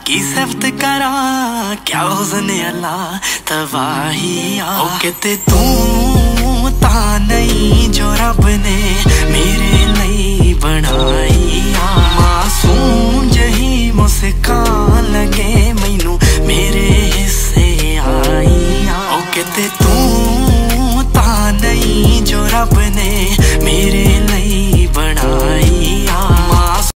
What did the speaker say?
की सिफत करा क्या हुस्न अल्लाह तबाहिया। ओ कहते तू ता नहीं जो रब ने मेरे लिए बनाईया। मासूम जही मुस्कान लगे मैनू मेरे हिस्से आईया। ओ कहते तू ता नहीं जो रब ने मेरे